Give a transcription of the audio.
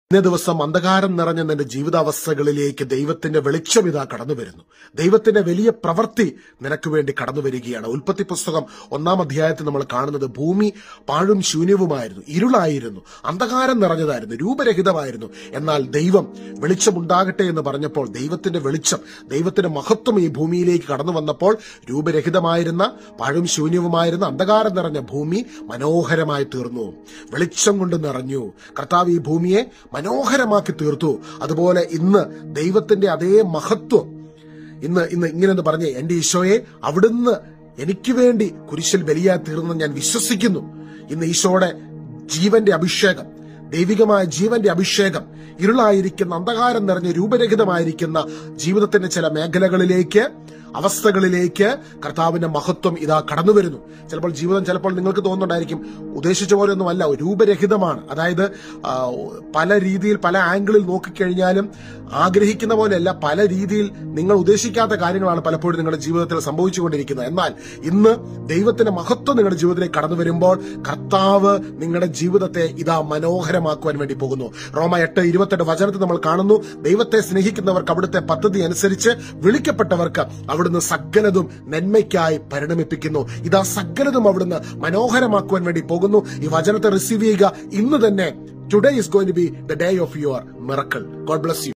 ഇന്നേ ദിവസം അന്ധകാരം നിറഞ്ഞ നിന്റെ ജീവിതാവസ്ഥകളിലേക്ക് ദൈവത്തിന്റെ വെളിച്ചം ഇതാ കടന്നു വരുന്നു. ദൈവത്തിന്റെ വലിയ പ്രവൃത്തി നിനക്ക് വേണ്ടി കടന്നു വരികയാണ്. ഉൽപ്പത്തി പുസ്തകം 1-ാം അധ്യായത്തിൽ നമ്മൾ കാണുന്നത് ഭൂമി പാഴും ശൂന്യവുമായിരുന്നു, ഇരുളായിരുന്നു, അന്ധകാരം നിറഞ്ഞതായിരുന്നു, രൂപരഹിതമായിരുന്നു. എന്നാൽ ദൈവം വെളിച്ചമുണ്ടാകട്ടെ എന്ന് പറഞ്ഞപ്പോൾ ദൈവത്തിന്റെ വെളിച്ചം, ദൈവത്തിന്റെ മഹത്വം ഈ ഭൂമിയിലേക്ക് കടന്നു വന്നപ്പോൾ രൂപരഹിതമായിരുന്ന, പാഴും ശൂന്യവുമായിരുന്ന, അന്ധകാരം നിറഞ്ഞ ഭൂമി മനോഹരമായി തീർന്നു. വെളിച്ചം കൊണ്ട് നിറഞ്ഞു. കർത്താവ് ഈ ഭൂമിയെ മനോഹരമാക്കി തീർത്തു. അതുപോലെ ഇന്ന് ദൈവത്തിന്റെ അതേ മഹത്വം ഇന്ന് ഇങ്ങനെന്ന് പറഞ്ഞേ, എന്റെ ഈശോയെ അവിടുന്ന് എനിക്ക് വേണ്ടി കുരിശിൽ ബലിയായി തീർന്നു ഞാൻ വിശ്വസിക്കുന്നു. ഇന്ന് ഈശോയുടെ ജീവന്റെ അഭിഷേകം, ദൈവികമായ ജീവന്റെ അഭിഷേകം ഇരുളായിരിക്കുന്ന, അന്ധകാരം നിറഞ്ഞ് രൂപരഹിതമായിരിക്കുന്ന ജീവിതത്തിന്റെ ചില മേഖലകളിലേക്ക്, അവസ്ഥകളിലേക്ക് കർത്താവിന്റെ മഹത്വം ഇതാ കടന്നു വരുന്നു. ചിലപ്പോൾ നിങ്ങൾക്ക് തോന്നുന്നുണ്ടായിരിക്കും ഉദ്ദേശിച്ച പോലെ ഒന്നുമല്ല, രൂപരഹിതമാണ്. അതായത് പല രീതിയിൽ, പല ആംഗിളിൽ നോക്കിക്കഴിഞ്ഞാലും ആഗ്രഹിക്കുന്ന പോലെയല്ല, പല രീതിയിൽ നിങ്ങൾ ഉദ്ദേശിക്കാത്ത കാര്യങ്ങളാണ് പലപ്പോഴും നിങ്ങളുടെ ജീവിതത്തിൽ സംഭവിച്ചുകൊണ്ടിരിക്കുന്നത്. എന്നാൽ ഇന്ന് ദൈവത്തിന്റെ മഹത്വം നിങ്ങളുടെ ജീവിതത്തിലേക്ക് കടന്നു വരുമ്പോൾ കർത്താവ് നിങ്ങളുടെ ജീവിതത്തെ ഇതാ മനോഹരമാക്കുവാൻ വേണ്ടി പോകുന്നു. റോമ 8:28 വചനത്തിൽ നമ്മൾ കാണുന്നു, ദൈവത്തെ സ്നേഹിക്കുന്നവർക്ക് അവിടുത്തെ പദ്ധതി അനുസരിച്ച് വിളിക്കപ്പെട്ടവർക്ക് അവിടുന്ന് സകലതും നന്മയ്ക്കായി പരിണമിപ്പിക്കുന്നു. ഇതാ സകലതും അവിടുന്ന് മനോഹരമാക്കുവാൻ വേണ്ടി പോകുന്നു. ഈ വചനത്തെ റിസീവ് ചെയ്യുക. ഇന്ന് തന്നെ, today is going to be the day of your miracle. God bless U.